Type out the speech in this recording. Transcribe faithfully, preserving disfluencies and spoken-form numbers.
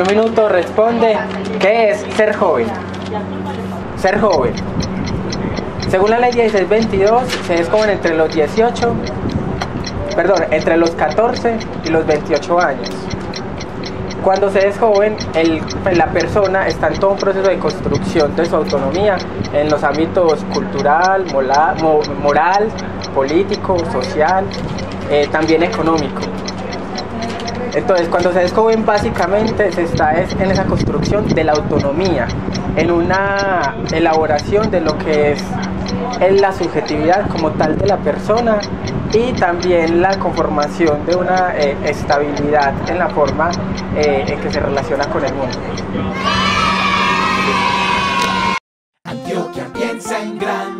un minuto responde, ¿qué es ser joven? Ser joven. Según la ley dieciséis veintidós, se es joven entre los dieciocho, perdón, entre los catorce y los veintiocho años. Cuando se es joven, el, la persona está en todo un proceso de construcción de su autonomía en los ámbitos cultural, moral, moral político, social, eh, también económico. Entonces, cuando se es joven, básicamente se está es en esa construcción de la autonomía, en una elaboración de lo que es, es la subjetividad como tal de la persona y también la conformación de una eh, estabilidad en la forma eh, en que se relaciona con el mundo. Antioquia piensa en grande.